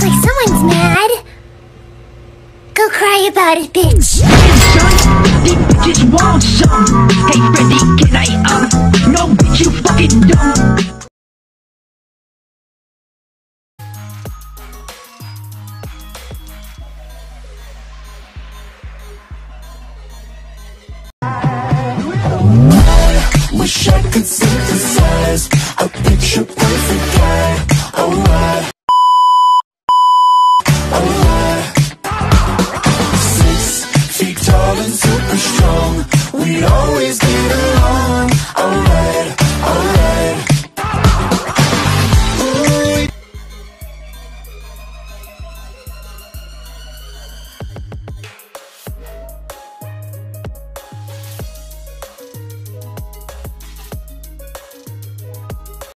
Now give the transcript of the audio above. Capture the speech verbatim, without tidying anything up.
like someone's mad. Go cry about it, bitch. Hey son, these bitches want some. Hey Freddy, can I, uh, no bitch, you fucking dumb. Wish I could synthesize a picture perfect guy. Alright, alright. Six feet tall and super strong. We always get along.